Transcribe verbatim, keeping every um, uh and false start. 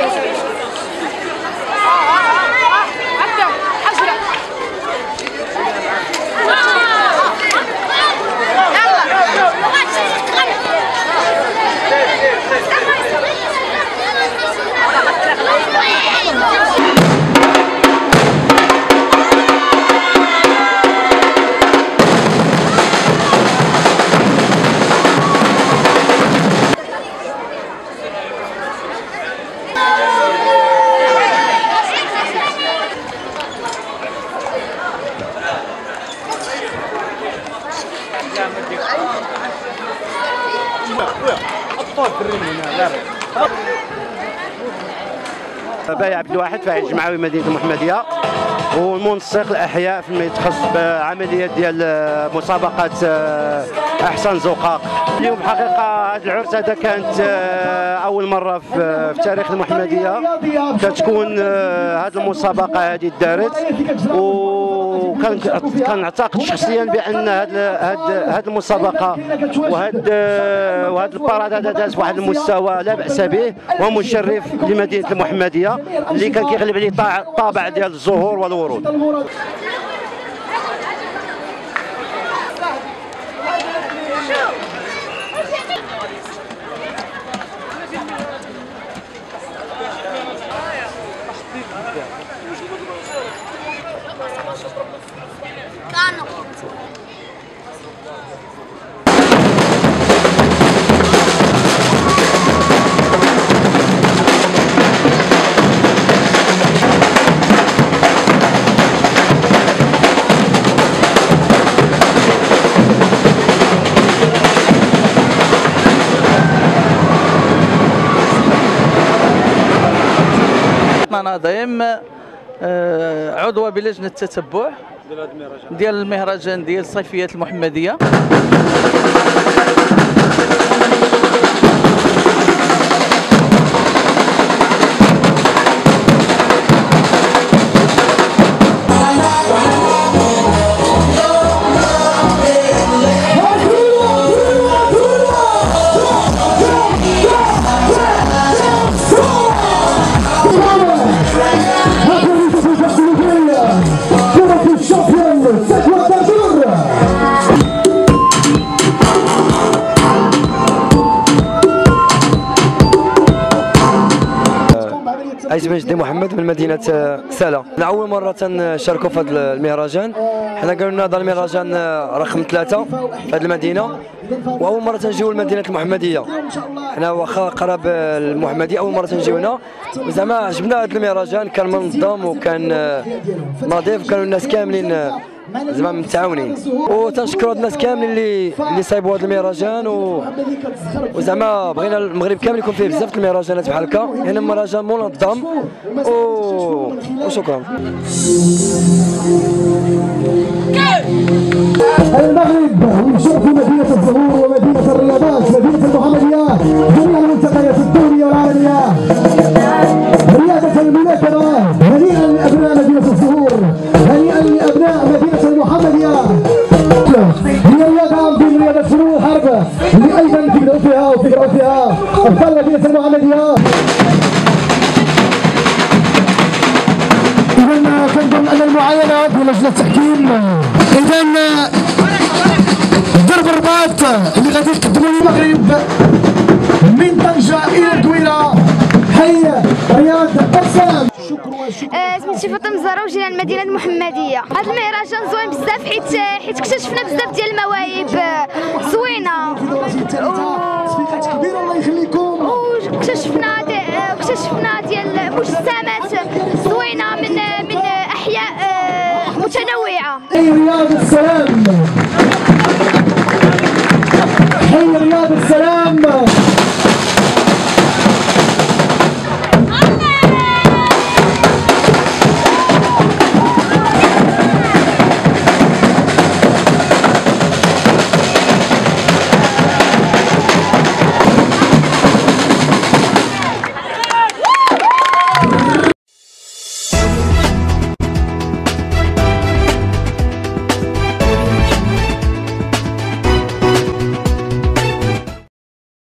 باي عبد الواحد فاعل جمعوي مدينه المحمديه والمنسق الاحياء فيما يتخص بعمليه ديال مسابقه احسن زقاق. اليوم حقيقه هذا العرس هذا كانت اول مره في تاريخ المحمديه كتكون هذه المسابقه هذه دارت، وكنعتقد شخصيا بان هذه المسابقه وهذا وهذا الباراد هذا داز بواحد المستوى لا باس به ومشرف لمدينه المحمديه اللي كان كيغلب عليه الطابع ديال الزهور والورود. نظيم عضوة بلجنة التتبع ديال المهرجان ديال صيفيات المحمدية. اسمي جدي محمد من مدينه سلا. اول مره تنشاركوا في هذا المهرجان، حنا قالوا لنا هذا المهرجان رقم ثلاثه في هذه المدينه، واول مره تنجيو لمدينه المحمديه. حنا واخا قراب المحمديه اول مره تنجيو هنا، زعما عجبنا هذا المهرجان، كان منظم وكان نظيف، كانوا الناس كاملين زعما متعاونين، وتنشكروا الناس كاملين اللي اللي صايبوا هذا المهرجان، و... وزعما بغينا المغرب كامل يكون فيه بزاف المهرجانات بحال هكا، يعني مهرجان منظم و... وشكرا. المغرب ويشوف مدينة الزهور ومدينة الرياضات، مدينة المحمدية، جميع المنتخبات الدولية والعالمية. رياضة الملاكمة، هنيئا لأبناء مدينة الزهور، هنيئا لأبناء مدينة المحمدية. هي رياضة من رياضة فنون الحرب اللي أيضا تبدأوا فيها وتقرأوا فيها أبطال مدينة المحمدية. إذا كنظن أن المعاينة في لجنة التحكيم، إذا ضرب الرباط اللي غادي يقدموا المغرب من طنجة إلى الدويرة، حي رياض السلام. سميتي فاطمه الزهراء وجينا للمدينه المحمديه. هذا المهرجان زوين بزاف حيت حيت اكتشفنا بزاف ديال المواهب زوينه، واكتشفنا اكتشفنا ديال مجسمات زوينه من من احياء متنوعه. رياض السلام